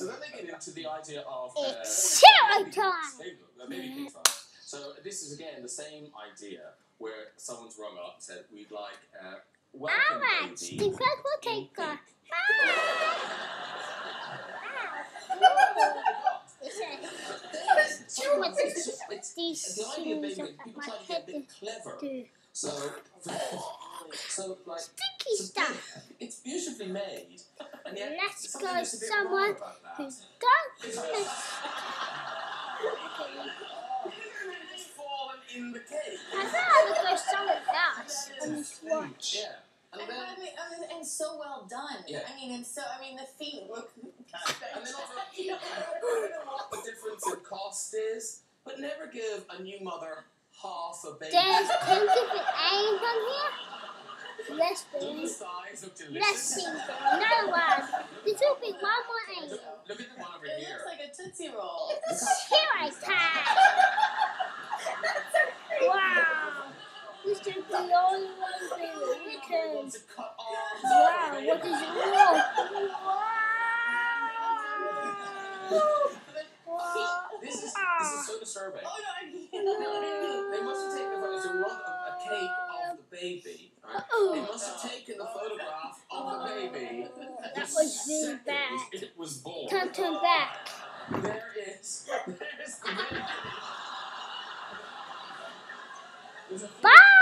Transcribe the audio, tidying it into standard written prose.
So then they get into the idea of it's shower time. Baby cake time. So this is again the same idea where someone's rung up and said, "We'd like welcome baby." Stinkfly will take her. The idea of baby, people try to get a bit clever. So like sticky stuff. It's beautifully made, and yet let's go just a bit someone wrong about that. who don't. Just fallen in the cake. I thought I would go someone else on this watch. Yeah. And so well done. Yeah. I mean, the feet look And then also, I don't know what the difference in cost is, but never give a new mother half a baby. There's 10 different eggs on here. Let's The see. size look delicious. Let's see. Another one. This will be one more egg. Look at the one over It here. looks like a Tootsie Roll. Shower time. Wow. This is the only one being written. Wow, what is wrong? Wow. This is so disturbing. Oh no, I can't. They must have taken a cake of the baby. Right? They must have taken the photograph of the baby. That was really bad. It was born. Turn back. There is. There's the baby. Bye.